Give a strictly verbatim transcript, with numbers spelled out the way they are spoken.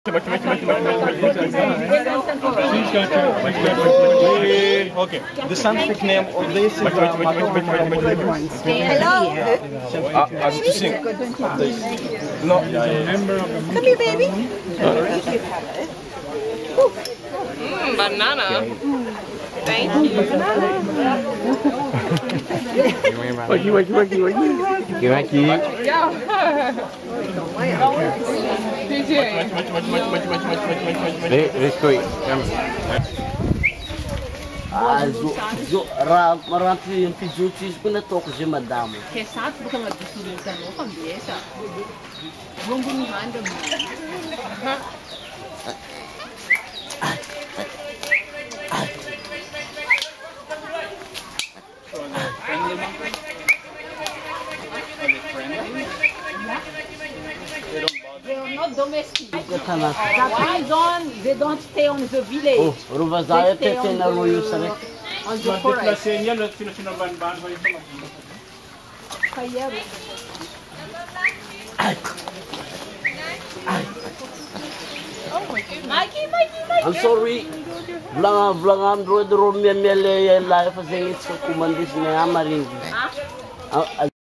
Okay. The scientific name of this is Hello. uh, I'm to sing. No. Come here, baby. Mm, banana. Thank you. Wakey, wakey, wakey, wakey. Wakey. Let's go. Ah, zo, zo, ra, marantry yn pijotso izy koa nataoko zay madamo. Kesato baka madisolotanao fa mbiesa. Bombony handa mo. They are not domestic. Why don't they don't stay on the village? Oh, rovazay aty tena ro io saraiky. On the forest. Kayero. Mikey, Mikey, Mikey. I'm sorry. Vlanga vlanga am ro ro miamia le life zegny tsy komandisy na amaringy.